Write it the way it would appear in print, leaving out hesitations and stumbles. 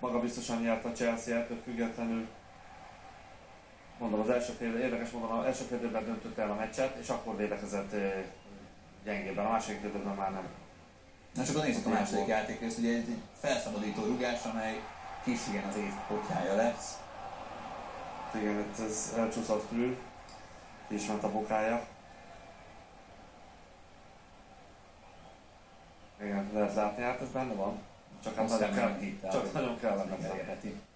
magabiztosan nyert a Chelsea ettől függetlenül. Mondom, az első fél, érdekes módon az első fél időben döntött el a meccset, és akkor védekezett gyengében, a második fél időben már nem. Na csak nézzük a második játékrészt, ugye egy felszabadító rugás, amely Kisigen az év potyája lesz. Igen, itt ez elcsúszott fül, ki is ment a bokája. Igen, lehet látni, hát ez benne van. Csak hát nagyon kell, csak nagyon kellemetlen.